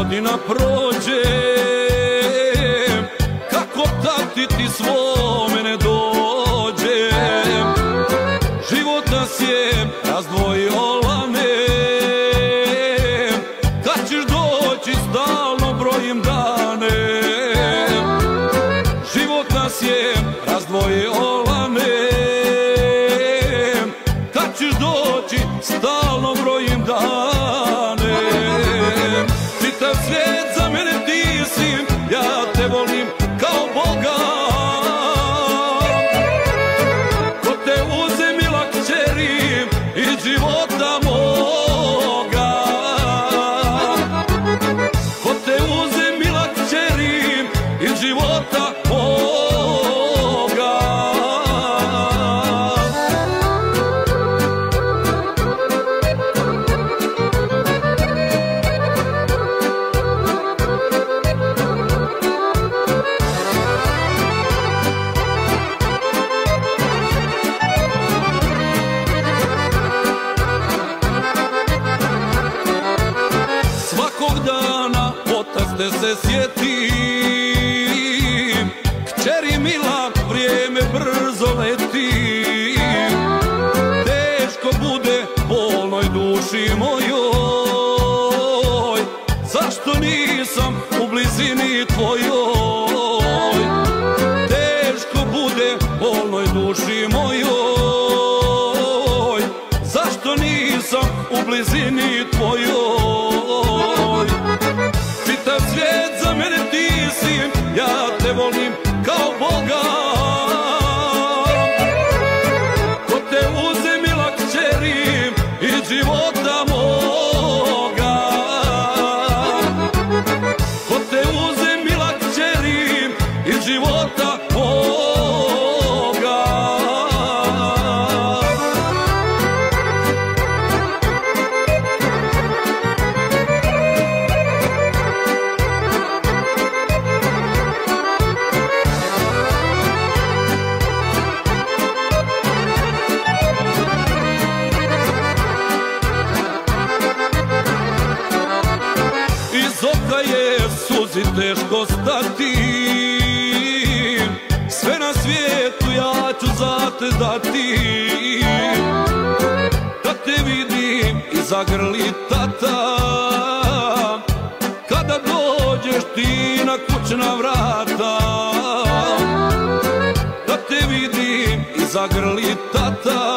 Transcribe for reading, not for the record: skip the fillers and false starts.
godina prođe, kako tati ti svome ne dođe. Život nas je razdvojio, lane, kad ćeš doći stalno brojim dane. Život nas je razdvojio, lane, kad ćeš doći stalno brojim dane. Čitav svijet za mene ti si, ja te volim kao Boga. Ko te uzemila kćeri iz života moga, ko te uzemila kćeri iz života moga. Svakog dana otac te se sjetim, kćeri mila, vrijeme brzo leti. Teško bude bolnoj duši mojoj, zašto nisam u blizini tvojoj. Teško bude bolnoj duši mojoj, zašto nisam u blizini tvojoj. Čitav svijet za mene ti si, ja te volim kao Boga. Ko te uzemila kćeri iz života moga, ko te uzemila kćeri iz života moga. Iz oka je suzi teško stati, sve na svijetu ja ću za te dati. Da te vidim i zagrli tata, kada dođeš ti na kućna vrata. Da te vidim i zagrli tata,